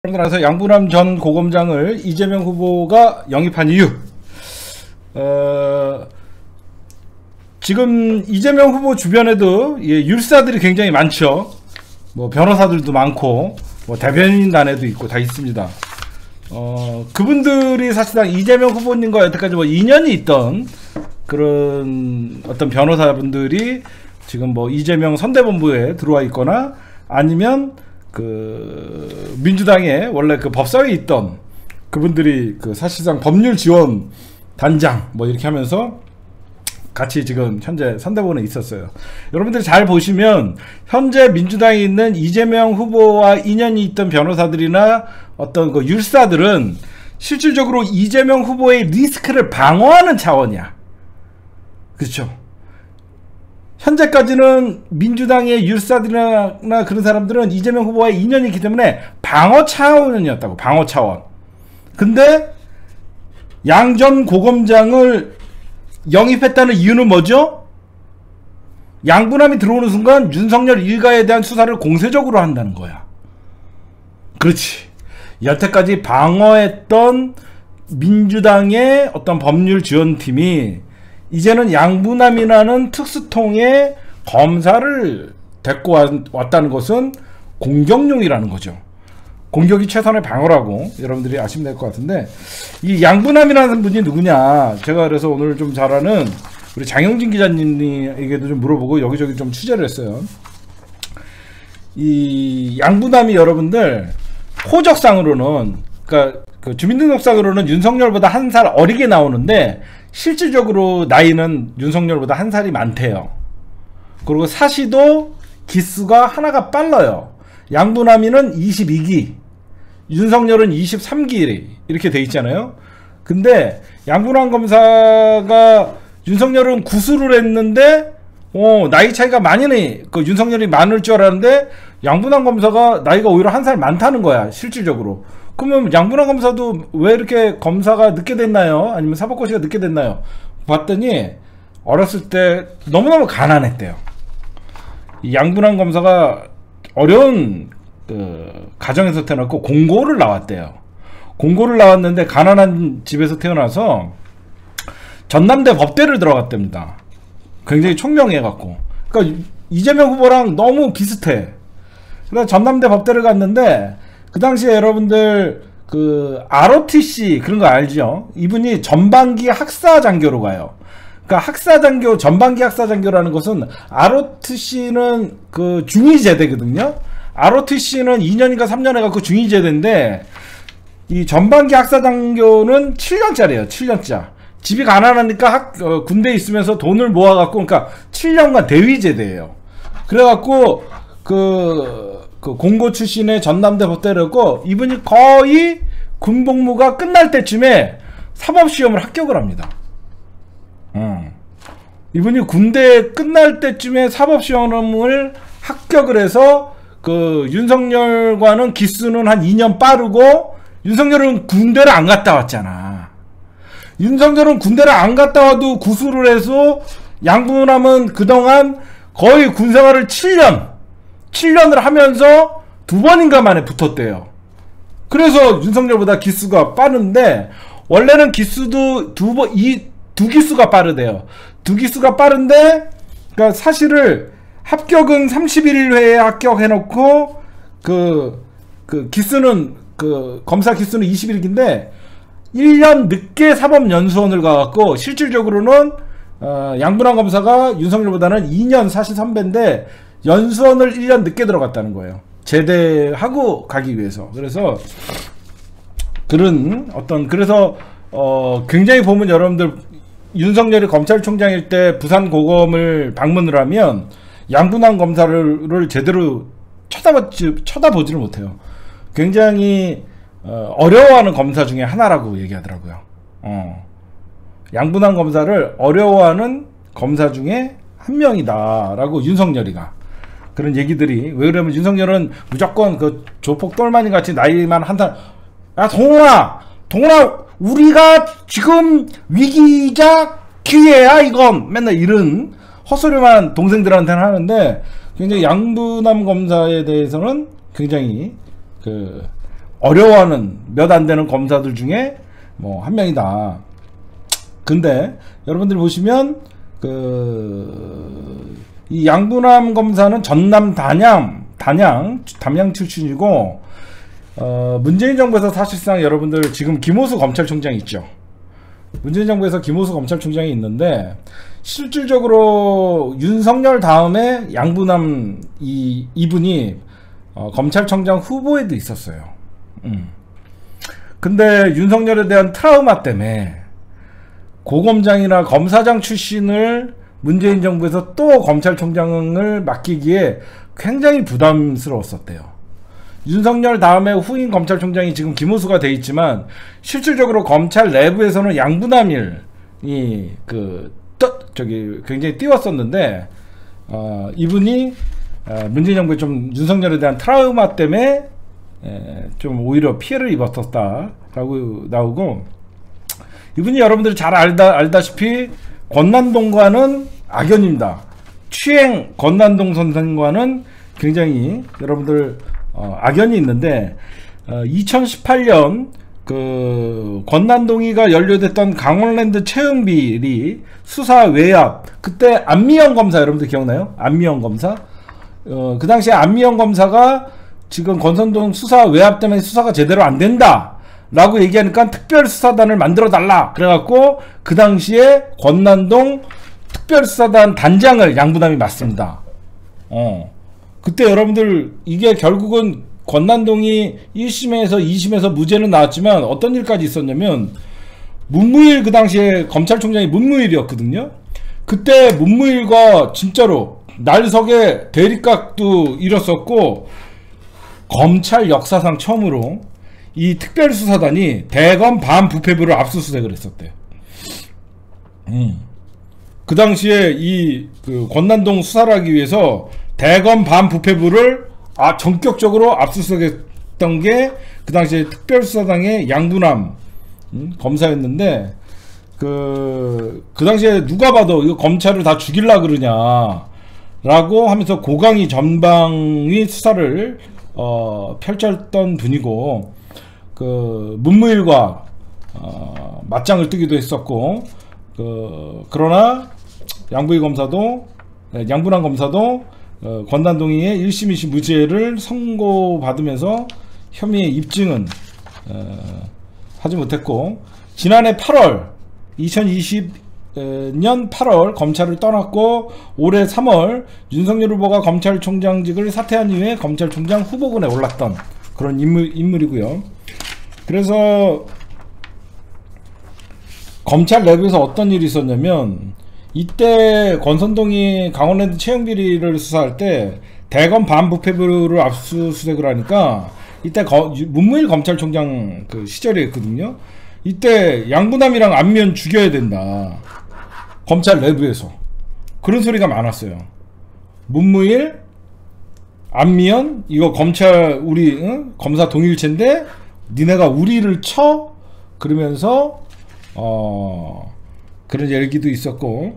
그래서 양부남 전 고검장을 이재명 후보가 영입한 이유. 지금 이재명 후보 주변에도 율사들이 굉장히 많죠. 뭐 변호사들도 많고 뭐 대변인단에도 있고 다 있습니다. 그분들이 사실상 이재명 후보님과 여태까지 뭐 인연이 있던 그런 어떤 변호사분들이 지금 뭐 이재명 선대본부에 들어와 있거나 아니면 그 민주당에 원래 그 법사위에 있던 그분들이 그 사실상 법률 지원 단장 뭐 이렇게 하면서 같이 지금 현재 선대본에 있었어요. 여러분들이 잘 보시면 현재 민주당에 있는 이재명 후보와 인연이 있던 변호사들이나 어떤 그 율사들은 실질적으로 이재명 후보의 리스크를 방어하는 차원이야. 그렇죠? 현재까지는 민주당의 율사들이나 그런 사람들은 이재명 후보와의 인연이 있기 때문에 방어 차원이었다고. 방어 차원. 근데 양 전 고검장을 영입했다는 이유는 뭐죠? 양부남이 들어오는 순간 윤석열 일가에 대한 수사를 공세적으로 한다는 거야. 그렇지. 여태까지 방어했던 민주당의 어떤 법률 지원팀이 이제는 양부남이라는 특수통의 검사를 데리고 왔다는 것은 공격용이라는 거죠. 공격이 최선의 방어라고 여러분들이 아시면 될 것 같은데, 이 양부남이라는 분이 누구냐, 제가 그래서 오늘 좀 잘 아는 우리 장영진 기자님에게도 좀 물어보고 여기저기 좀 취재를 했어요. 이 양부남이 여러분들 호적상으로는, 그러니까 그 주민등록상으로는 윤석열보다 한 살 어리게 나오는데 실질적으로 나이는 윤석열보다 한 살이 많대요. 그리고 사시도 기수가 하나가 빨라요. 양부남이는 22기, 윤석열은 23기 이렇게 돼 있잖아요. 근데 양부남 검사가 윤석열은 구수를 했는데 나이 차이가 많이 그 윤석열이 많을 줄 알았는데 양부남 검사가 나이가 오히려 한 살 많다는 거야, 실질적으로. 그러면 양부남 검사도 왜 이렇게 검사가 늦게 됐나요? 아니면 사법고시가 늦게 됐나요? 봤더니 어렸을 때 너무너무 가난했대요. 이 양부남 검사가 어려운 그 가정에서 태어났고 공고를 나왔대요. 공고를 나왔는데 가난한 집에서 태어나서 전남대 법대를 들어갔답니다. 굉장히 총명해갖고. 그러니까 이재명 후보랑 너무 비슷해. 그래서 전남대 법대를 갔는데 그 당시에 여러분들 그 ROTC 그런 거 알죠? 이분이 전반기 학사장교로 가요. 그러니까 학사장교, 전반기 학사장교라는 것은 ROTC는 그 중위제대거든요. ROTC는 2년인가 3년 해갖고 중위제대인데 이 전반기 학사장교는 7년짜리예요. 7년짜. 집이 가난하니까 군대에 있으면서 돈을 모아갖고, 그러니까 7년간 대위제대예요. 그래갖고 그 공고 출신의 전남대 법대였고, 이분이 거의 군복무가 끝날 때쯤에 사법시험을 합격을 합니다. 이분이 군대 끝날 때쯤에 사법시험을 합격을 해서 그 윤석열과는 기수는 한 2년 빠르고, 윤석열은 군대를 안 갔다 왔잖아. 윤석열은 군대를 안 갔다 와도 구수를 해서 양부남은 그동안 거의 군생활을 7년을 하면서 2번인가 만에 붙었대요. 그래서 윤석열보다 기수가 빠른데, 원래는 기수도 두 기수가 빠르대요. 두 기수가 빠른데, 그러니까 사실을 합격은 31회에 합격해놓고 그 기수는 그 검사 기수는 21기인데 1년 늦게 사법연수원을 가갖고 실질적으로는 양부남 검사가 윤석열보다는 2년 사실 선배인데 연수원을 1년 늦게 들어갔다는 거예요. 제대하고 가기 위해서. 그래서 그런 어떤, 그래서 굉장히 보면 여러분들 윤석열이 검찰총장일 때 부산고검을 방문을 하면 양부남 검사를 제대로 쳐다보지를 못해요. 굉장히 어려워하는 검사 중에 하나라고 얘기하더라고요. 양부남 검사를 어려워하는 검사 중에 한 명이다라고 윤석열이가. 그런 얘기들이. 왜 그러면 윤석열은 무조건 그 조폭 똘마니 같이 나이만 한 살, 야 동훈아 우리가 지금 위기이자 기회야 이건, 맨날 이런 헛소리만 동생들한테는 하는데, 굉장히 양부남 검사에 대해서는 굉장히 그 어려워하는 몇 안 되는 검사들 중에 뭐 한 명이다. 근데 여러분들 보시면 이 양부남 검사는 전남 담양 출신이고, 문재인 정부에서 사실상 여러분들 지금 김호수 검찰총장이 있죠. 문재인 정부에서 김호수 검찰총장이 있는데, 실질적으로 윤석열 다음에 양부남 이분이 검찰총장 후보에도 있었어요. 근데 윤석열에 대한 트라우마 때문에 고검장이나 검사장 출신을 문재인 정부에서 또 검찰총장을 맡기기에 굉장히 부담스러웠었대요. 윤석열 다음에 후임 검찰총장이 지금 김호수가 돼 있지만, 실질적으로 검찰 내부에서는 양부남이 굉장히 띄웠었는데, 이분이 문재인 정부에 좀 윤석열에 대한 트라우마 때문에 좀 오히려 피해를 입었었다라고 나오고, 이분이 여러분들이 잘 알다시피 권난동과는 악연입니다. 추행 권난동 선생과는 굉장히 여러분들 악연이 있는데, 2018년 권난동이가 연루됐던 강원랜드 채용비리 수사 외압, 그때 안미영 검사 여러분들 기억나요? 안미영 검사? 그 당시에 안미영 검사가 지금 권선동 수사 외압 때문에 수사가 제대로 안 된다 라고 얘기하니까 특별수사단을 만들어 달라 그래갖고 그 당시에 권난동 특별수사단 단장을 양부남이 맡습니다. 그때 여러분들 이게 결국은 권난동이 1심에서 2심에서 무죄는 나왔지만 어떤 일까지 있었냐면, 문무일, 그 당시에 검찰총장이 문무일이었거든요. 그때 문무일과 진짜로 날석에 대립각도 일었었고, 검찰 역사상 처음으로 이 특별수사단이 대검 반부패부를 압수수색을 했었대요. 그 당시에 권난동 수사를 하기 위해서 대검 반부패부를 전격적으로 압수수색했던 게 그 당시에 특별수사당의 양부남 검사였는데, 그 당시에 누가 봐도 이거 검찰을 다 죽일라 그러냐 라고 하면서 고강이 전방위 수사를 펼쳤던 분이고, 문무일과 맞짱을 뜨기도 했었고, 그러나 양부남 검사도 권난동이의 1심 2심 무죄를 선고받으면서 혐의의 입증은 하지 못했고, 지난해 8월 2020년 8월 검찰을 떠났고, 올해 3월 윤석열 후보가 검찰총장직을 사퇴한 이후에 검찰총장 후보군에 올랐던 그런 인물이고요. 그래서 검찰 내부에서 어떤 일이 있었냐면, 이때 권선동이 강원랜드 채용비리를 수사할 때 대검 반부패부를 압수수색을 하니까, 이때 문무일 검찰총장 시절이었거든요. 이때 양부남이랑 안미연 죽여야 된다, 검찰 내부에서 그런 소리가 많았어요. 문무일, 안미연, 이거 검찰 검사 동일체인데 니네가 우리를 쳐? 그러면서 그런 얘기도 있었고,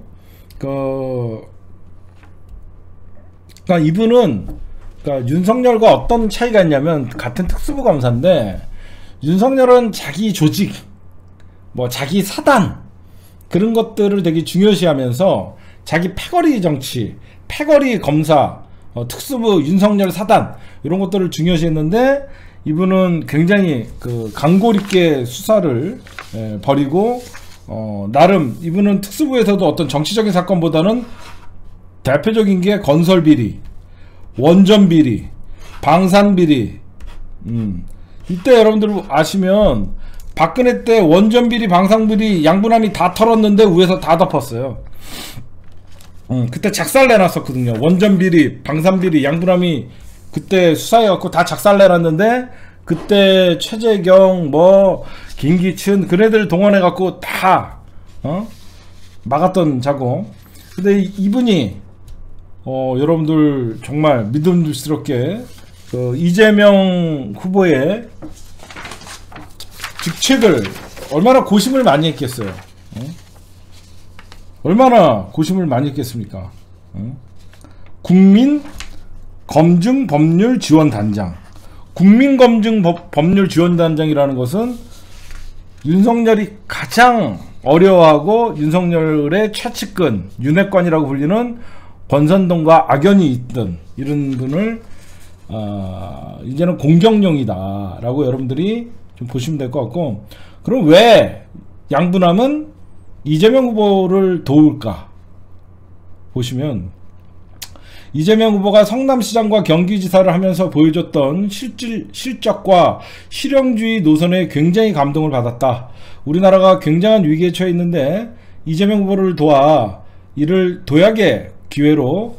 그러니까 이분은 윤석열과 어떤 차이가 있냐면, 같은 특수부 검사인데 윤석열은 자기 조직, 자기 사단 그런 것들을 되게 중요시하면서 자기 패거리 정치, 패거리 검사, 특수부 윤석열 사단 이런 것들을 중요시했는데, 이분은 굉장히 강골 있게 수사를 벌이고, 나름 이분은 특수부에서도 어떤 정치적인 사건보다는 대표적인 게 건설비리, 원전비리, 방산비리. 이때 여러분들 아시면 박근혜 때 원전비리, 방산비리 양부남이 다 털었는데 위에서 다 덮었어요. 그때 작살 내놨었거든요. 원전비리, 방산비리 양부남이 그때 수사해갖고 다 작살 내놨는데, 그때 최재경, 김기춘 그네들 동원해갖고 다 막았던 자고. 근데 이분이 여러분들 정말 믿음직스럽게 이재명 후보의 직책을 얼마나 고심을 많이 했겠어요. 얼마나 고심을 많이 했겠습니까? 국민 검증 법률 지원 단장, 국민검증 법률지원단장이라는 것은 윤석열이 가장 어려워하고 윤석열의 최측근, 윤핵관이라고 불리는 권선동과 악연이 있던 이런 분을 이제는 공격용이다 라고 여러분들이 좀 보시면 될 것 같고, 그럼 왜 양분함은 이재명 후보를 도울까 보시면, 이재명 후보가 성남시장과 경기지사를 하면서 보여줬던 실적과 실용주의 노선에 굉장히 감동을 받았다. 우리나라가 굉장한 위기에 처해 있는데 이재명 후보를 도와 이를 도약의 기회로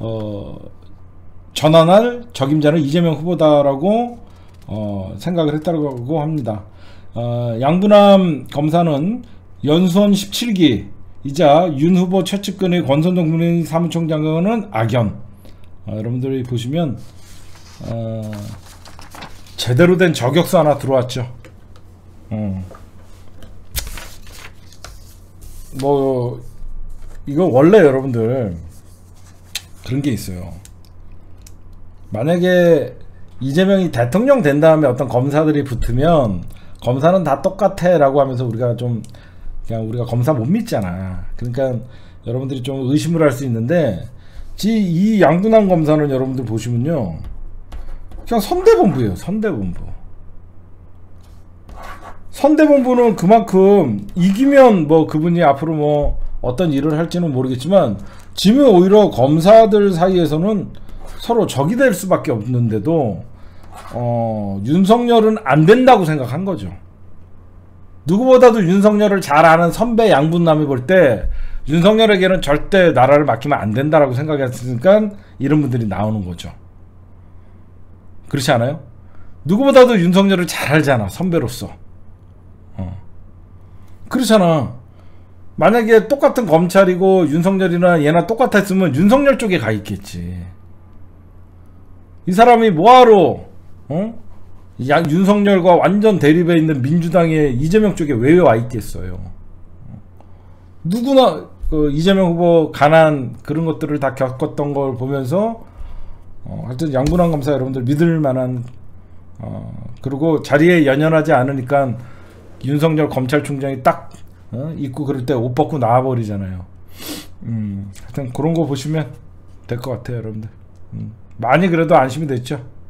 전환할 적임자는 이재명 후보다라고 생각을 했다고 합니다. 양분함 검사는 연수원 17기 이자 윤 후보 최측근의 권선동 국민의힘 사무총장은 악연. 여러분들이 보시면 제대로 된 저격수 하나 들어왔죠. 뭐 이거 원래 여러분들 그런 게 있어요. 만약에 이재명이 대통령 된 다음에 어떤 검사들이 붙으면 검사는 다 똑같아 라고 하면서 우리가 좀 그냥 우리가 검사 못 믿잖아. 그러니까 여러분들이 좀 의심을 할 수 있는데, 이 양분함 검사는 여러분들 보시면요, 그냥 선대본부예요. 선대본부는 그만큼 이기면 뭐 그분이 앞으로 뭐 어떤 일을 할지는 모르겠지만, 지금 오히려 검사들 사이에서는 서로 적이 될 수밖에 없는데도 윤석열은 안 된다고 생각한 거죠. 누구보다도 윤석열을 잘 아는 선배 양분남이 볼 때 윤석열에게는 절대 나라를 맡기면 안 된다라고 생각했으니까 이런 분들이 나오는 거죠. 그렇지 않아요? 누구보다도 윤석열을 잘 알잖아, 선배로서. 그렇잖아. 만약에 똑같은 검찰이고 윤석열이나 얘나 똑같았으면 윤석열 쪽에 가 있겠지. 이 사람이 뭐하러 윤석열과 완전 대립에 있는 민주당의 이재명 쪽에 왜 와 있겠어요. 누구나 이재명 후보 가난 그런 것들을 다 겪었던 걸 보면서 하여튼 양분함 검사 여러분들 믿을 만한, 그리고 자리에 연연하지 않으니까 윤석열 검찰총장이 딱 있고 그럴 때 옷 벗고 나와버리잖아요. 하여튼 그런 거 보시면 될 것 같아요, 여러분들. 많이 그래도 안심이 됐죠.